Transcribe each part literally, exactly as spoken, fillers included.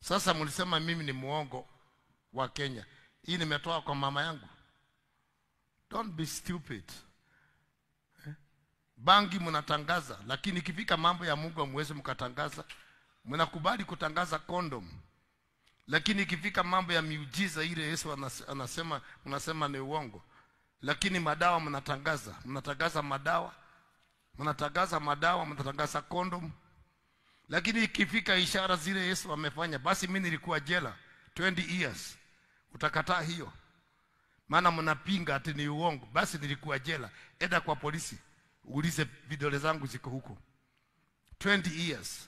Sasa mlisema mimi ni muongo wa Kenya. Hii nimetoa kwa mama yangu. Don't be stupid. Eh? Bangi mnatangaza, lakini ikifika mambo ya Mungu hamwezi mkatangaza. Mnakubali kutangaza condom, lakini ikifika mambo ya miujiza ile Yesu anasema mnasema ni uongo. Lakini madawa mnatangaza, mnatangaza madawa, mnatangaza madawa, mnatangaza condom. Lakini ikifika ishara zile Yesu amefanya, basi mimi nilikuwa jela twenty years. Utakataa hiyo? Maana mnapinga ati ni uongo. Basi nilikuwa jela. Enda kwa polisi, uulize vidole zangu ziko huko. twenty years.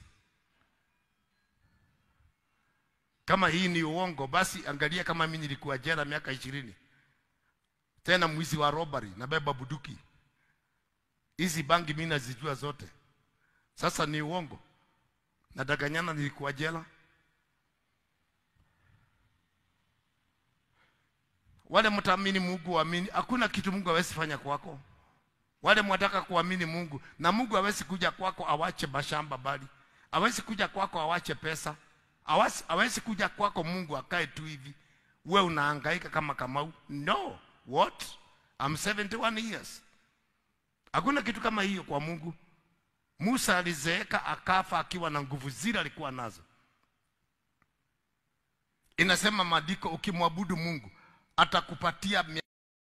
Kama hii ni uongo, basi angalia kama mimi nilikuwa jela miaka ishirini. Tena mwizi wa robbery na beba buduki. Hizi bangi mimi nazijua zote. Sasa ni uongo. Nadanganyana nilikuwa jela. Wale mtaamini Mungu waamini, hakuna kitu Mungu hawezi fanya kwako. Wale mwataka kuamini Mungu, na Mungu hawezi kuja kwako awache mashamba bali. Hawezi kuja kwako awache pesa. Hawezi hawezi kuja kwako Mungu akae tu hivi. Wewe unahangaika kama Kamau. No. What? I'm seventy-one years. Hakuna kitu kama hiyo kwa Mungu. Musa alizeeka akafa akiwa na nguvu zile alikuwa nazo. Inasema maandiko ukimwabudu Mungu atakupatia